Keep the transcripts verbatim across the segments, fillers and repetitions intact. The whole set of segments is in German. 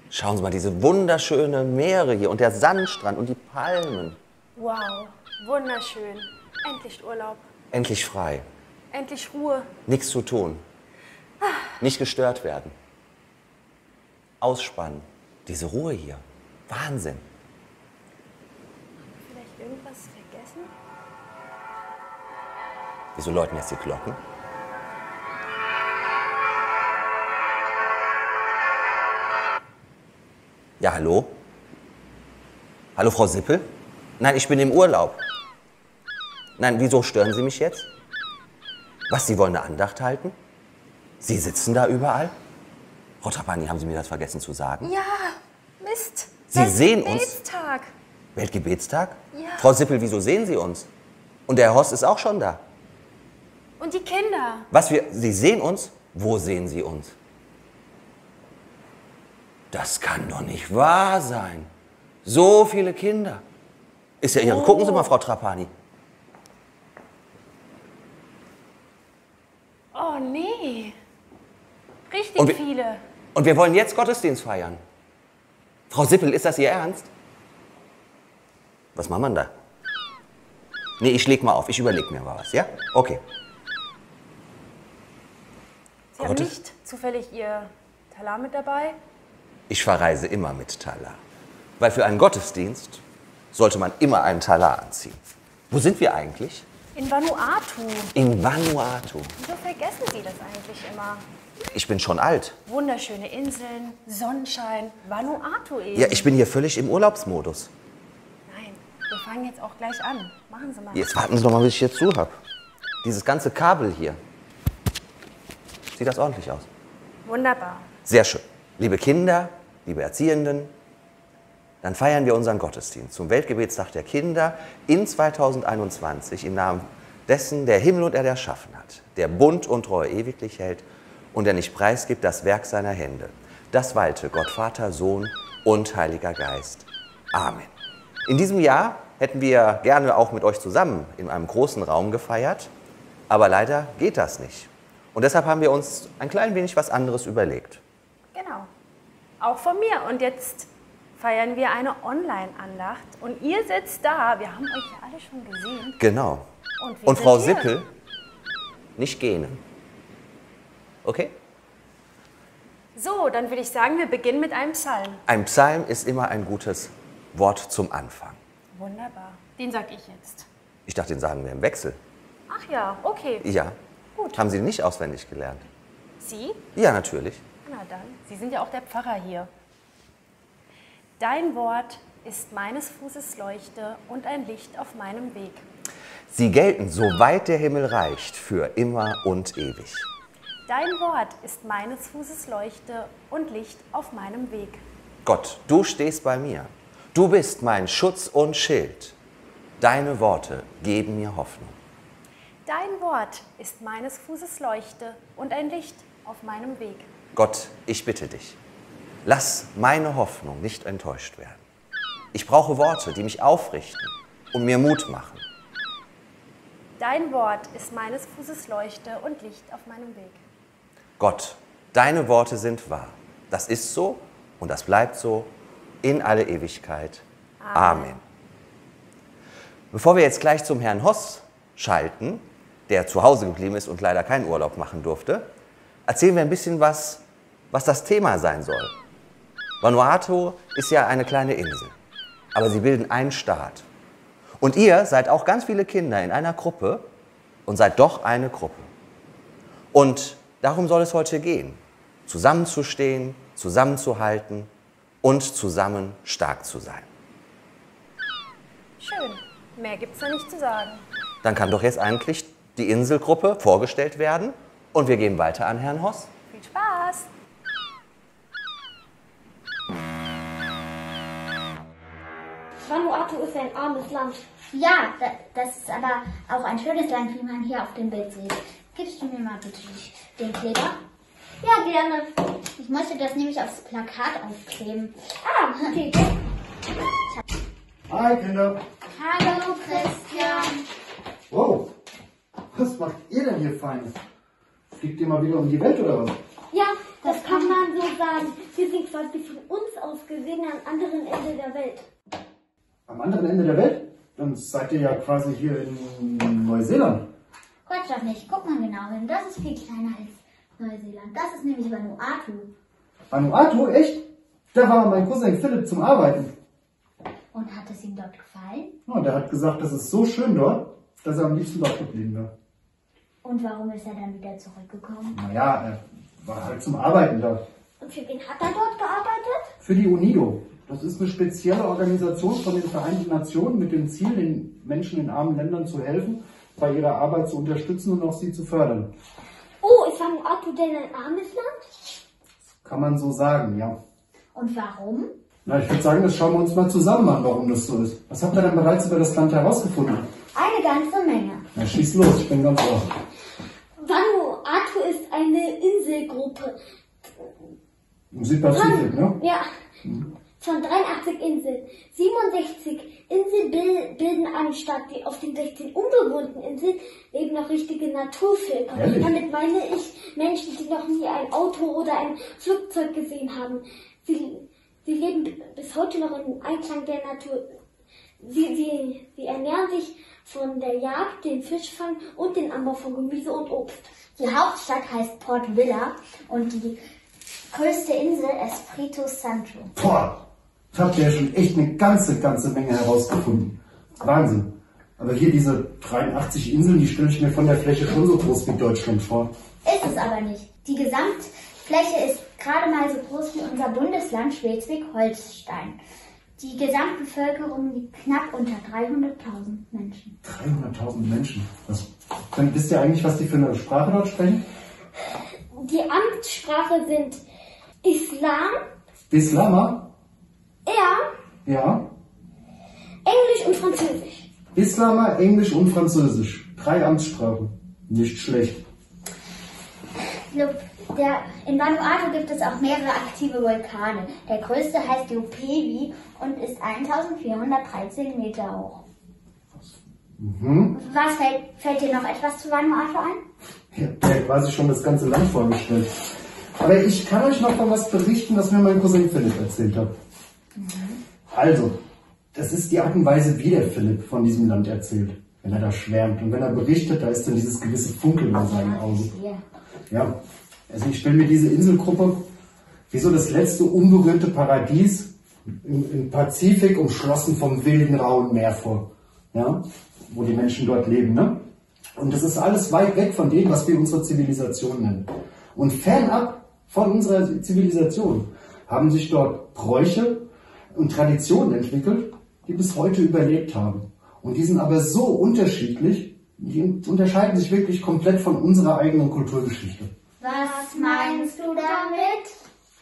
Schauen Sie mal, diese wunderschönen Meere hier und der Sandstrand und die Palmen. Wow, wunderschön. Endlich Urlaub. Endlich frei. Endlich Ruhe. Nichts zu tun. Nicht gestört werden. Ausspannen. Diese Ruhe hier. Wahnsinn. Haben wir vielleicht irgendwas vergessen? Wieso läuten jetzt die Glocken? Ja, hallo? Hallo, Frau Sippel? Nein, ich bin im Urlaub. Nein, wieso stören Sie mich jetzt? Was, Sie wollen eine Andacht halten? Sie sitzen da überall? Frau Trapani, haben Sie mir das vergessen zu sagen? Ja, Mist. Sie sehen uns? Weltgebetstag. Weltgebetstag? Ja. Frau Sippel, wieso sehen Sie uns? Und der Herr Horst ist auch schon da. Und die Kinder. Was, wir, Sie sehen uns? Wo sehen Sie uns? Das kann doch nicht wahr sein. So viele Kinder. Ist ja Ihre. Oh. Gucken Sie mal, Frau Trapani. Oh nee. Richtig Und wir- viele. Und wir wollen jetzt Gottesdienst feiern. Frau Sippel, ist das Ihr Ernst? Was macht man da? Nee, ich leg mal auf. Ich überleg mir mal was, ja? Okay. Sie haben Gottes- nicht zufällig Ihr Talar mit dabei? Ich verreise immer mit Talar. Weil für einen Gottesdienst sollte man immer einen Talar anziehen. Wo sind wir eigentlich? In Vanuatu. In Vanuatu. Wieso vergessen Sie das eigentlich immer? Ich bin schon alt. Wunderschöne Inseln, Sonnenschein, Vanuatu eben. Ja, ich bin hier völlig im Urlaubsmodus. Nein, wir fangen jetzt auch gleich an. Machen Sie mal. Jetzt warten Sie doch mal, bis ich jetzt zu habe. Dieses ganze Kabel hier. Sieht das ordentlich aus? Wunderbar. Sehr schön. Liebe Kinder, liebe Erziehenden, dann feiern wir unseren Gottesdienst zum Weltgebetstag der Kinder in zweitausendeinundzwanzig im Namen dessen, der Himmel und Erde erschaffen hat, der Bund und Treue ewiglich hält und der nicht preisgibt das Werk seiner Hände. Das walte Gott Vater, Sohn und Heiliger Geist. Amen. In diesem Jahr hätten wir gerne auch mit euch zusammen in einem großen Raum gefeiert, aber leider geht das nicht. Und deshalb haben wir uns ein klein wenig was anderes überlegt. Genau. Auch von mir. Und jetzt feiern wir eine Online-Andacht. Und ihr sitzt da. Wir haben euch ja alle schon gesehen. Genau. Und, wir Und sind Frau hier. Sippel, nicht gähnen. Okay? So, dann würde ich sagen, wir beginnen mit einem Psalm. Ein Psalm ist immer ein gutes Wort zum Anfang. Wunderbar. Den sag ich jetzt. Ich dachte, den sagen wir im Wechsel. Ach ja, okay. Ja. Gut. Haben Sie den nicht auswendig gelernt? Sie? Ja, natürlich. Na dann. Sie sind ja auch der Pfarrer hier. Dein Wort ist meines Fußes Leuchte und ein Licht auf meinem Weg. Sie gelten, soweit der Himmel reicht, für immer und ewig. Dein Wort ist meines Fußes Leuchte und Licht auf meinem Weg. Gott, du stehst bei mir. Du bist mein Schutz und Schild. Deine Worte geben mir Hoffnung. Dein Wort ist meines Fußes Leuchte und ein Licht auf meinem Weg. Gott, ich bitte dich, lass meine Hoffnung nicht enttäuscht werden. Ich brauche Worte, die mich aufrichten und mir Mut machen. Dein Wort ist meines Fußes Leuchte und Licht auf meinem Weg. Gott, deine Worte sind wahr. Das ist so und das bleibt so in alle Ewigkeit. Amen. Amen. Bevor wir jetzt gleich zum Herrn Hoss schalten, der zu Hause geblieben ist und leider keinen Urlaub machen durfte, erzählen wir ein bisschen was, was das Thema sein soll. Vanuatu ist ja eine kleine Insel, aber sie bilden einen Staat. Und ihr seid auch ganz viele Kinder in einer Gruppe und seid doch eine Gruppe. Und darum soll es heute gehen, zusammenzustehen, zusammenzuhalten und zusammen stark zu sein. Schön. Mehr gibt's da nicht zu sagen. Dann kann doch jetzt eigentlich die Inselgruppe vorgestellt werden und wir gehen weiter an Herrn Hoss. Viel Spaß! Vanuatu ist ein armes Land. Ja, da, das ist aber auch ein schönes Land, wie man hier auf dem Bild sieht. Gibst du mir mal bitte den Kleber? Ja, gerne. Ich möchte das nämlich aufs Plakat aufkleben. Ah, okay. Hi Kinder. Hallo Christian. Wow, was macht ihr denn hier Feines? Fliegt ihr mal wieder um die Welt oder was? Ja, das kann man so sagen. Wir sind quasi von uns gesehen am anderen Ende der Welt. Am anderen Ende der Welt? Dann seid ihr ja quasi hier in Neuseeland. Quatsch doch nicht, guck mal genau hin. Das ist viel kleiner als Neuseeland. Das ist nämlich Vanuatu. Vanuatu? Echt? Da war mein Cousin Philipp zum Arbeiten. Und hat es ihm dort gefallen? Ja, der hat gesagt, das ist so schön dort, dass er am liebsten dort geblieben wäre. Und warum ist er dann wieder zurückgekommen? Naja, er war halt zum Arbeiten da. Und für wen hat er dort gearbeitet? Für die UNIDO. Das ist eine spezielle Organisation von den Vereinten Nationen mit dem Ziel, den Menschen in armen Ländern zu helfen, bei ihrer Arbeit zu unterstützen und auch sie zu fördern. Oh, ist Vanuatu denn ein armes Land? Kann man so sagen, ja. Und warum? Na, ich würde sagen, das schauen wir uns mal zusammen an, warum das so ist. Was habt ihr denn bereits über das Land herausgefunden? Eine ganze Menge. Na, schieß los, ich bin ganz ohr. Vanuatu ist eine Inselgruppe. Im Südpazifik, ne? Ja, von dreiundachtzig Inseln. siebenundsechzig Inseln bil- bilden eine Stadt. Die auf den sechzehn unbewohnten Inseln leben noch richtige Naturvölker. Ehrlich? Damit meine ich Menschen, die noch nie ein Auto oder ein Flugzeug gesehen haben. Sie, sie leben b- bis heute noch in Einklang der Natur. Sie, sie, sie ernähren sich von der Jagd, dem Fischfang und dem Anbau von Gemüse und Obst. Die Hauptstadt heißt Port Vila und die größte Insel Espiritu Santo. Boah, das habt ihr ja schon echt eine ganze, ganze Menge herausgefunden. Wahnsinn. Aber hier diese dreiundachtzig Inseln, die stelle ich mir von der Fläche schon so groß wie Deutschland vor. Ist es aber nicht. Die Gesamtfläche ist gerade mal so groß wie unser Bundesland Schleswig-Holstein. Die Gesamtbevölkerung liegt knapp unter dreihunderttausend Menschen. dreihunderttausend Menschen. Was, dann wisst ihr eigentlich, was die für eine Sprache dort sprechen? Die Amtssprache sind Islam, Islama? ja, Ja. Englisch und Französisch. Islama, Englisch und Französisch. Drei Amtssprachen. Nicht schlecht. Der, in Vanuatu gibt es auch mehrere aktive Vulkane. Der größte heißt Jopevi und ist eintausendvierhundertdreizehn Meter hoch. Mhm. Was fällt, fällt dir noch etwas zu Vanuatu ein? Ich hab dir ja quasi schon das ganze Land vorgestellt. Aber ich kann euch noch mal was berichten, was mir mein Cousin Philipp erzählt hat. Mhm. Also, das ist die Art und Weise, wie der Philipp von diesem Land erzählt. Wenn er da schwärmt und wenn er berichtet, da ist dann dieses gewisse Funkeln in seinen Augen. Ja, also ich stelle mir diese Inselgruppe wie so das letzte unberührte Paradies im, im Pazifik, umschlossen vom wilden, rauen Meer vor. Ja, wo die Menschen dort leben, ne? Und das ist alles weit weg von dem, was wir unsere Zivilisation nennen. Und fernab von unserer Zivilisation haben sich dort Bräuche und Traditionen entwickelt, die bis heute überlebt haben. Und die sind aber so unterschiedlich, die unterscheiden sich wirklich komplett von unserer eigenen Kulturgeschichte. Was meinst du damit?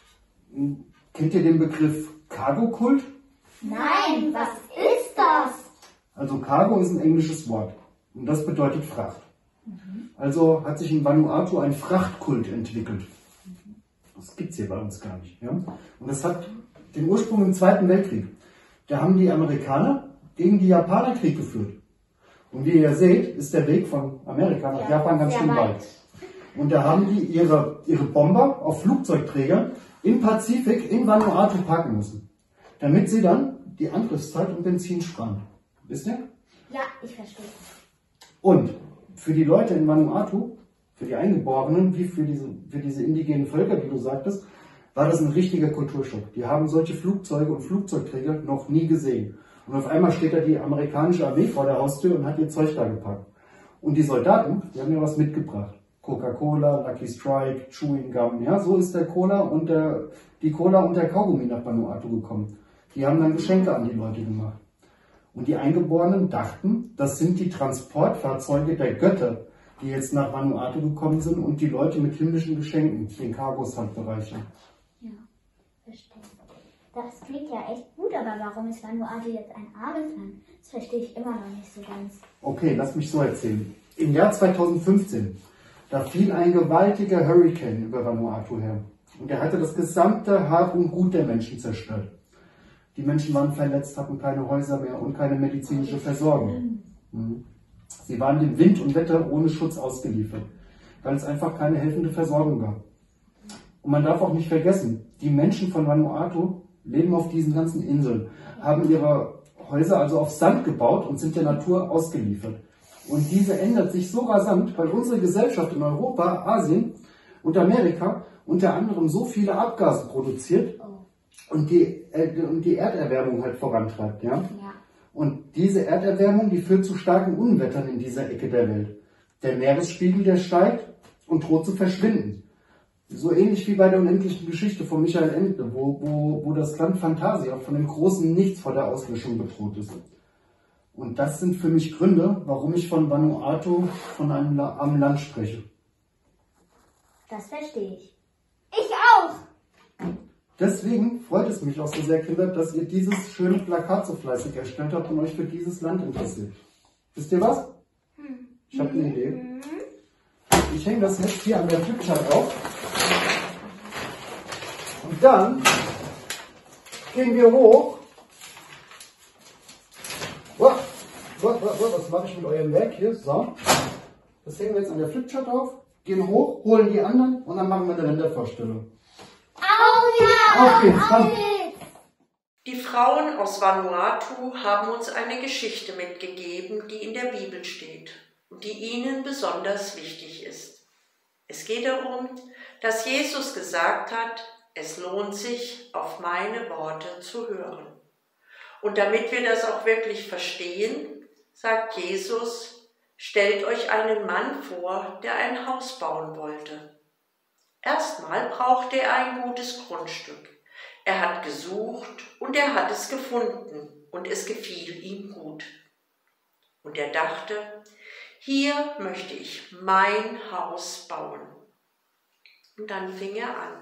Kennt ihr den Begriff Cargo-Kult? Nein, was ist das? Also Cargo ist ein englisches Wort und das bedeutet Fracht. Mhm. Also hat sich in Vanuatu ein Frachtkult entwickelt. Mhm. Das gibt's hier bei uns gar nicht. Ja? Und das hat den Ursprung im Zweiten Weltkrieg. Da haben die Amerikaner gegen die Japaner Krieg geführt. Und wie ihr seht, ist der Weg von Amerika nach ja, Japan ganz schön weit. weit. Und da haben die ihre, ihre Bomber auf Flugzeugträgern im Pazifik in Vanuatu parken müssen, damit sie dann die Angriffszeit und Benzin sparen. Wisst ihr? Ja, ich verstehe. Und für die Leute in Vanuatu, für die Eingeborenen, wie für diese, für diese indigenen Völker, wie du sagtest, war das ein richtiger Kulturschock. Die haben solche Flugzeuge und Flugzeugträger noch nie gesehen. Und auf einmal steht da die amerikanische Armee vor der Haustür und hat ihr Zeug da gepackt. Und die Soldaten, die haben ja was mitgebracht. Coca-Cola, Lucky Strike, Chewing Gum. Ja, so ist der Cola und der, die Cola und der Kaugummi nach Vanuatu gekommen. Die haben dann Geschenke an die Leute gemacht. Und die Eingeborenen dachten, das sind die Transportfahrzeuge der Götter, die jetzt nach Vanuatu gekommen sind und die Leute mit himmlischen Geschenken den Cargos halt bereichern. Ja, verstehe. Das klingt ja echt gut, aber warum ist Vanuatu jetzt ein armes Land? Das verstehe ich immer noch nicht so ganz. Okay, lass mich so erzählen. Im Jahr zweitausendfünfzehn, da fiel ein gewaltiger Hurricane über Vanuatu her. Und er hatte das gesamte Hab und Gut der Menschen zerstört. Die Menschen waren verletzt, hatten keine Häuser mehr und keine medizinische Versorgung. Mhm. Sie waren dem Wind und Wetter ohne Schutz ausgeliefert, weil es einfach keine helfende Versorgung gab. Und man darf auch nicht vergessen, die Menschen von Vanuatu leben auf diesen ganzen Inseln, haben ihre Häuser also auf Sand gebaut und sind der Natur ausgeliefert. Und diese ändert sich so rasant, weil unsere Gesellschaft in Europa, Asien und Amerika unter anderem so viele Abgase produziert und die, äh, und die Erderwärmung halt vorantreibt. Ja? Ja. Und diese Erderwärmung, die führt zu starken Unwettern in dieser Ecke der Welt. Der Meeresspiegel, der steigt und droht zu verschwinden. So ähnlich wie bei der unendlichen Geschichte von Michael Ende, wo, wo, wo das Land Phantasia von dem großen Nichts vor der Auslöschung bedroht ist. Und das sind für mich Gründe, warum ich von Vanuatu, von einem armen Land spreche. Das verstehe ich. Ich auch! Deswegen freut es mich auch so sehr, Kinder, dass ihr dieses schöne Plakat so fleißig erstellt habt und euch für dieses Land interessiert. Wisst ihr was? Ich habe eine Idee. Ich hänge das jetzt hier an der Flipchart auf. Und dann gehen wir hoch. Oh, oh, oh, oh, was mache ich mit eurem Werk hier? So. Das hängen wir jetzt an der Flipchart auf, gehen hoch, holen die anderen und dann machen wir eine Ländervorstellung. Auf ja! Auf geht's, komm. Die Frauen aus Vanuatu haben uns eine Geschichte mitgegeben, die in der Bibel steht und die ihnen besonders wichtig ist. Es geht darum, dass Jesus gesagt hat, es lohnt sich, auf meine Worte zu hören. Und damit wir das auch wirklich verstehen, sagt Jesus, stellt euch einen Mann vor, der ein Haus bauen wollte. Erstmal brauchte er ein gutes Grundstück. Er hat gesucht und er hat es gefunden und es gefiel ihm gut. Und er dachte, hier möchte ich mein Haus bauen. Und dann fing er an.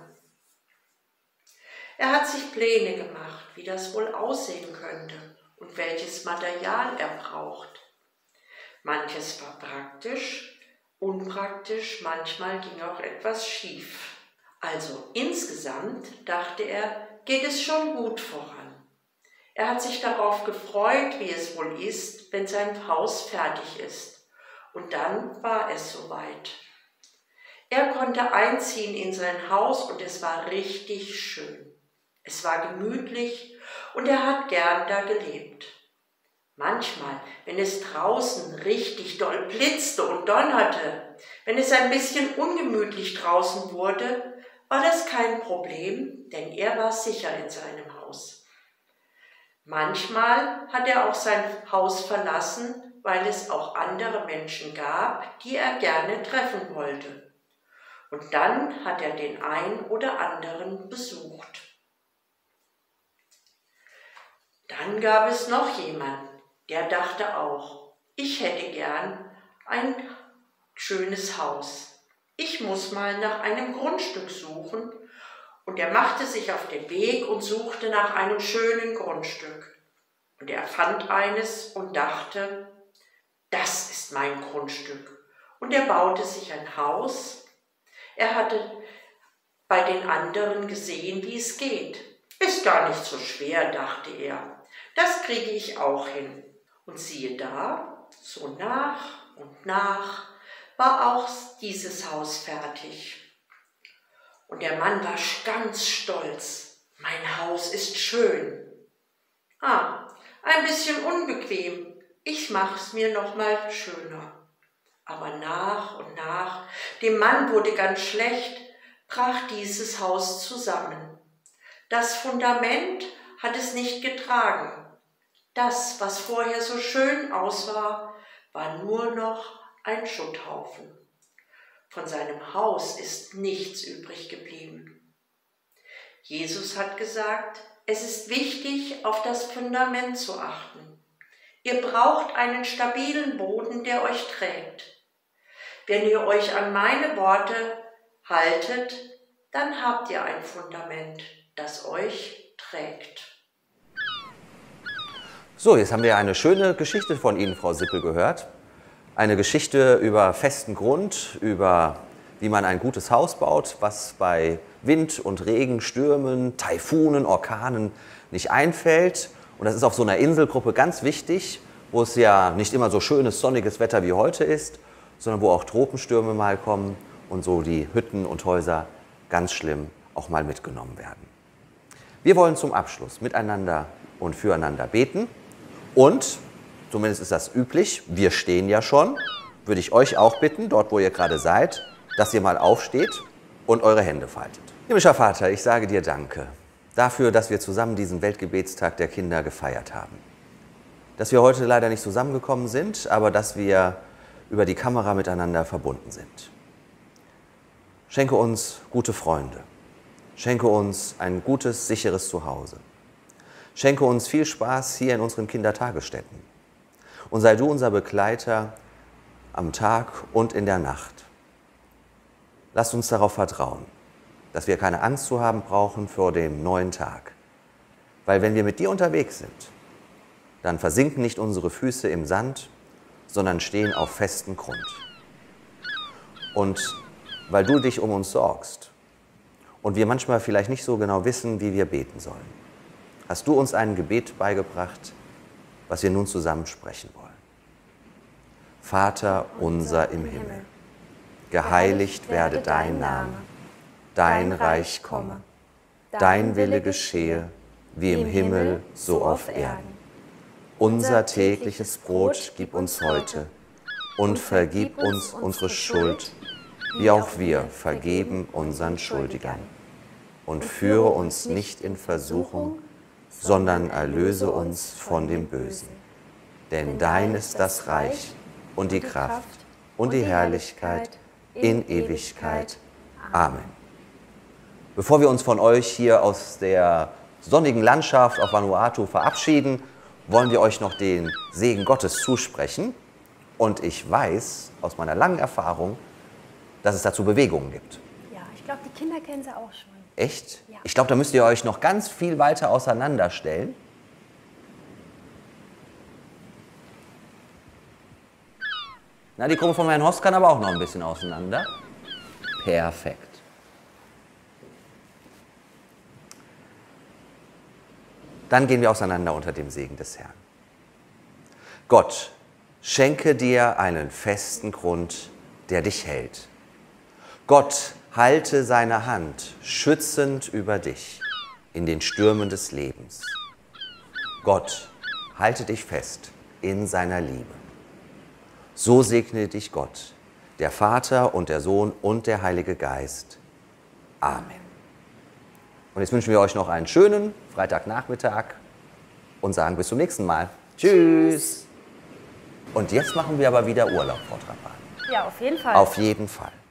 Er hat sich Pläne gemacht, wie das wohl aussehen könnte und welches Material er braucht. Manches war praktisch, unpraktisch, manchmal ging auch etwas schief. Also insgesamt, dachte er, geht es schon gut voran. Er hat sich darauf gefreut, wie es wohl ist, wenn sein Haus fertig ist. Und dann war es soweit. Er konnte einziehen in sein Haus und es war richtig schön. Es war gemütlich und er hat gern da gelebt. Manchmal, wenn es draußen richtig doll blitzte und donnerte, wenn es ein bisschen ungemütlich draußen wurde, war das kein Problem, denn er war sicher in seinem Haus. Manchmal hat er auch sein Haus verlassen, weil es auch andere Menschen gab, die er gerne treffen wollte. Und dann hat er den einen oder anderen besucht. Dann gab es noch jemanden, der dachte auch, ich hätte gern ein schönes Haus. Ich muss mal nach einem Grundstück suchen. Und er machte sich auf den Weg und suchte nach einem schönen Grundstück. Und er fand eines und dachte, das ist mein Grundstück. Und er baute sich ein Haus. Er hatte bei den anderen gesehen, wie es geht. Ist gar nicht so schwer, dachte er. Das kriege ich auch hin. Und siehe da, so nach und nach war auch dieses Haus fertig. Und der Mann war ganz stolz. Mein Haus ist schön. Ah, ein bisschen unbequem. Ich mach's mir noch mal schöner. Aber nach und nach, dem Mann wurde ganz schlecht, brach dieses Haus zusammen. Das Fundament hat es nicht getragen. Das, was vorher so schön aussah, war nur noch ein Schutthaufen. Von seinem Haus ist nichts übrig geblieben. Jesus hat gesagt, es ist wichtig, auf das Fundament zu achten. Ihr braucht einen stabilen Boden, der euch trägt. Wenn ihr euch an meine Worte haltet, dann habt ihr ein Fundament, das euch trägt. So, jetzt haben wir eine schöne Geschichte von Ihnen, Frau Sippel, gehört. Eine Geschichte über festen Grund, über wie man ein gutes Haus baut, was bei Wind und Regen, Stürmen, Taifunen, Orkanen nicht einfällt. Und das ist auf so einer Inselgruppe ganz wichtig, wo es ja nicht immer so schönes, sonniges Wetter wie heute ist, sondern wo auch Tropenstürme mal kommen und so die Hütten und Häuser ganz schlimm auch mal mitgenommen werden. Wir wollen zum Abschluss miteinander und füreinander beten. Und, zumindest ist das üblich, wir stehen ja schon, würde ich euch auch bitten, dort wo ihr gerade seid, dass ihr mal aufsteht und eure Hände faltet. Himmlischer Vater, ich sage dir Danke dafür, dass wir zusammen diesen Weltgebetstag der Kinder gefeiert haben. Dass wir heute leider nicht zusammengekommen sind, aber dass wir über die Kamera miteinander verbunden sind. Schenke uns gute Freunde. Schenke uns ein gutes, sicheres Zuhause. Schenke uns viel Spaß hier in unseren Kindertagesstätten. Und sei du unser Begleiter am Tag und in der Nacht. Lasst uns darauf vertrauen, dass wir keine Angst zu haben brauchen vor dem neuen Tag. Weil wenn wir mit dir unterwegs sind, dann versinken nicht unsere Füße im Sand, sondern stehen auf festem Grund. Und weil du dich um uns sorgst und wir manchmal vielleicht nicht so genau wissen, wie wir beten sollen, hast du uns ein Gebet beigebracht, was wir nun zusammen sprechen wollen. Vater unser im Himmel, geheiligt werde dein Name, dein Reich komme, dein Wille geschehe, wie im Himmel, so auf Erden. Unser tägliches Brot gib uns heute und vergib uns unsere Schuld, wie auch wir vergeben unseren Schuldigern. Und führe uns nicht in Versuchung, sondern erlöse uns von dem Bösen. Denn dein ist das Reich und die Kraft und die Herrlichkeit in Ewigkeit. Amen. Bevor wir uns von euch hier aus der sonnigen Landschaft auf Vanuatu verabschieden, wollen wir euch noch den Segen Gottes zusprechen. Und ich weiß aus meiner langen Erfahrung, dass es dazu Bewegungen gibt. Ja, ich glaube, die Kinder kennen sie auch schon. Echt? Ja. Ich glaube, da müsst ihr euch noch ganz viel weiter auseinanderstellen. Na, die Gruppe von Herrn Horst kann aber auch noch ein bisschen auseinander. Perfekt. Dann gehen wir auseinander unter dem Segen des Herrn. Gott, schenke dir einen festen Grund, der dich hält. Gott, halte seine Hand schützend über dich in den Stürmen des Lebens. Gott, halte dich fest in seiner Liebe. So segne dich Gott, der Vater und der Sohn und der Heilige Geist. Amen. Und jetzt wünschen wir euch noch einen schönen Freitagnachmittag und sagen bis zum nächsten Mal. Tschüss. Und jetzt machen wir aber wieder Urlaub, Frau Trapan. Ja, auf jeden Fall. Auf jeden Fall.